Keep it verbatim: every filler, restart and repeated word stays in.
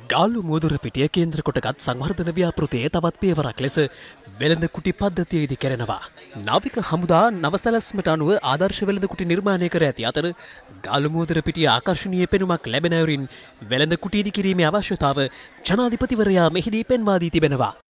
ගාල්ලු මුවදුර පිටිය කේන්ද්‍ර කොටගත් සංවර්ධන ව්‍යාපෘතියේ තවත් පියවරක් ලෙස වෙළඳ කුටි පද්ධතියේදී කරනවා. නාවික හමුදා නවසැලැස්මට අනුව ආදර්ශ වෙළඳ කුටි නිර්මාණය කර ඇති අතර ගාල්ලු මුවදුර පිටිය ආකර්ශනීය පෙනුමක් ලැබෙන අයුරින් වෙළඳ කුටි ඉදි කිරීමේ අවශ්‍යතාව ජනාධිපතිවරයා මෙහිදී පෙන්වා දී තිබෙනවා.